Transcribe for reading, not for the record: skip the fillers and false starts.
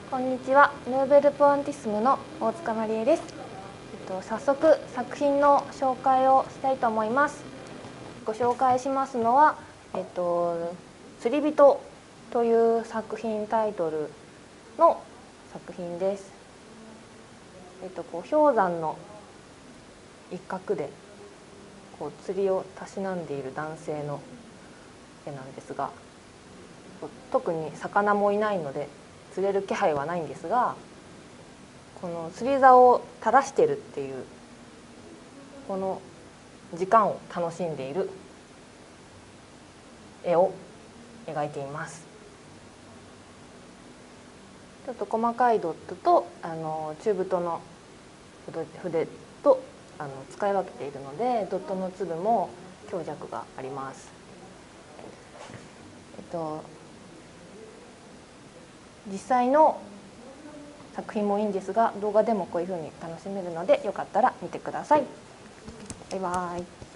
こんにちは、ヌーベル・プアンティスムの大塚まりえです。早速作品の紹介をしたいと思います。ご紹介しますのは、釣り人という作品タイトルの作品です。氷山の一角で釣りをたしなんでいる男性の絵なんですが、特に魚もいないので釣れる気配はないんですが、この釣り竿を垂らしてるっていうこの時間を楽しんでいる絵を描いています。ちょっと細かいドットと中太の筆と使い分けているので、ドットの粒も強弱があります。実際の作品もいいんですが、動画でもこういうふうに楽しめるので、よかったら見てください。バイバイ。